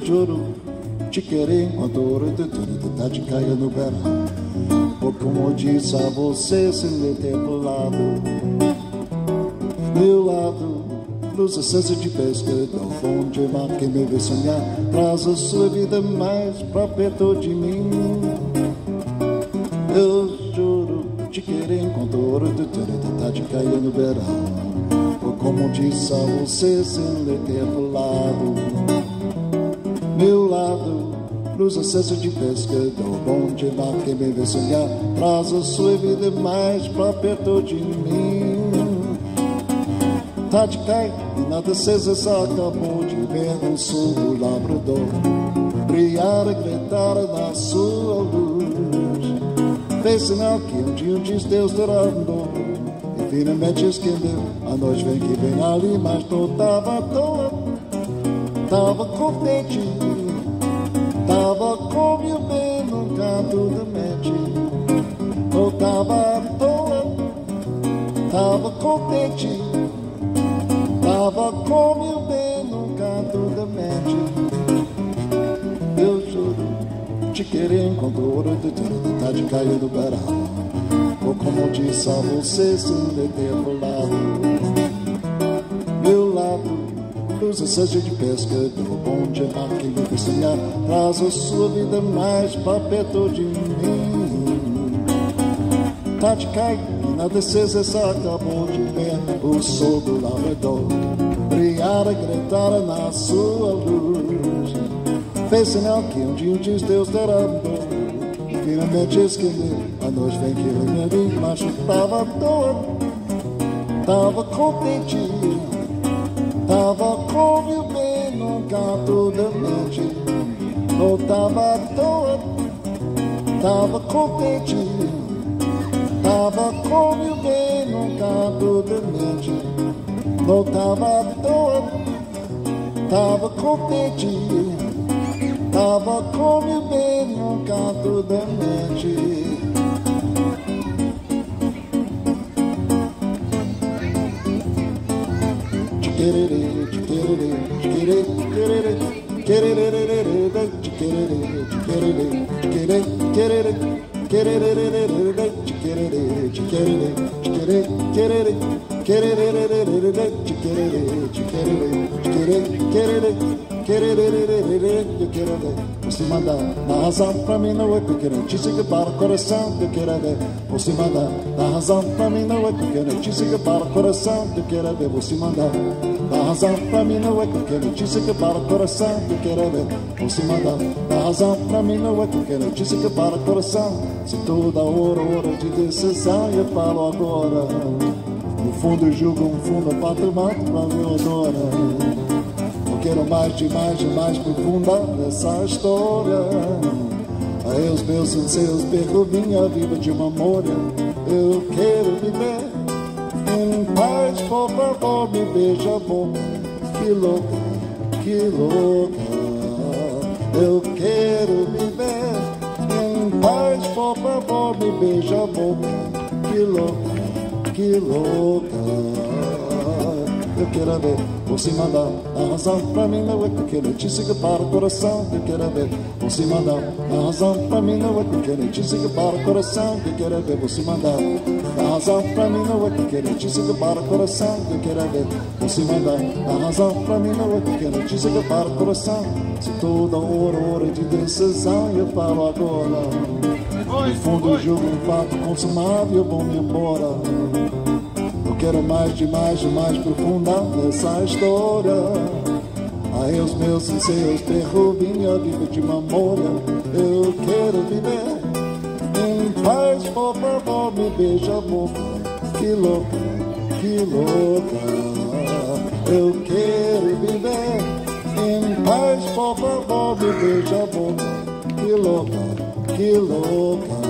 juro te querer enquanto ouro tá de caia no Beiral. Ou como disse a você sem lhe ter pulado meu lado, luz acesso de pesca, tão bom de mar que me vê sonhar, traz a sua vida mais pra perto de mim. Eu juro te querer enquanto ouro tá de caia no Beiral. Ou como disse a você sem lhe ter pulado meu lado, luz acesso de pesca, tão bom de mar que me vê sonhar, traz a sua vida mais pra perto de mim. Tá de cai e nada acesa, só acabou de ver no sul do Labrador brilhar e gritar na sua luz. Fez sinal que um dia diz Deus durando e finalmente esqueceu. A noite vem que vem ali, mas não tava à toa. Tava contente, tava com meu bem num canto da mente. Não tava à toa, tava contente, tava com meu bem num canto da mente. Eu juro te querer enquanto o ouro tá de caia do Beiral. Ou como disse a você sem lhe ter pulado meu lado, luz seja de pesca, tão bom de mar que me fez sonhar, traz a sua vida mais pra perto de mim. Tá de caia e nada acesa, só acabou de ver o sol do Labrador brilhar e gritar na sua luz. Fez sinal que um dia diz Deus derramou e finalmente esqueceu. A noite vem que vem ali, mas eu tava à toa, tava contente, tava com meu bem num canto da mente. Não tava à toa, tava contente, tava com meu bem num canto da mente. Não tava à toa, tava contente, tava com meu bem num canto da mente. Você manda na razão pra mim não é porque não te siga para o coração que eu quero ver. Você manda na razão pra mim não é porque não te siga para o coração que eu quero ver. Você manda na razão pra mim não é porque não te siga para o coração que eu quero ver. Você manda na razão pra mim não é porque não te siga para o coração. Se toda hora de decisão eu falo agora. No fundo eu julgo um fundo patronato pra meu adora. Quero mais profunda nessa história. Aí os meus anseios perco minha vida de memória. Eu quero viver em paz, por favor me beija a boca. Que louca, que louca. Eu quero viver em paz, por favor me beija a boca. Que louca, que louca. Eu quero ver você mandar a razão pra mim não é porque não te siga para o coração que eu quero ver. Você mandar a razão pra mim não é porque não te siga para o coração que eu quero ver. Você mandar a razão pra mim não é porque não te siga para o coração que eu quero ver. Você mandar a razão pra mim não é porque não te siga para o coração. Se toda hora de decisão eu falo agora. No fundo eu julgo um fato consumado e eu vou me embora. Quero mais profunda nessa história. Aí os meus anseios perro minha vida de memória. Eu quero viver em paz, por favor me beija a boca. Que louca, que louca. Eu quero viver em paz, por favor me beija a boca. Que louca, que louca.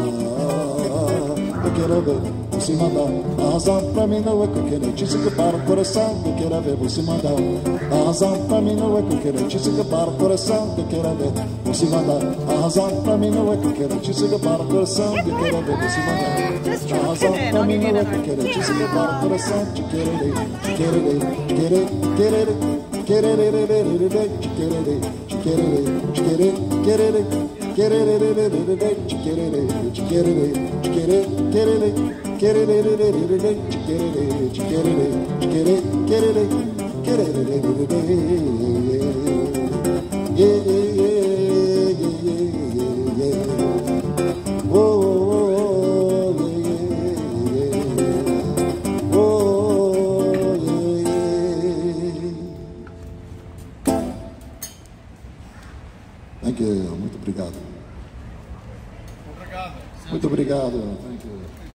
Eu quero ver você mandar a razão pra mim não é porque não te siga para o coração que eu quero ver. Você mandar a razão pra mim não é porque não te siga para o coração que eu quero ver. Você mandar a razão pra mim não é porque não te siga para o coração que eu quero ver. Você mandar a razão pra mim não é porque não te siga para o coração que eu quero ver. Te quero ver, te quero ver, te quero ver, te quero ver, te quero ver, te quero ver, te Thank you, muito obrigado. Obrigado. Muito obrigado. Thank you.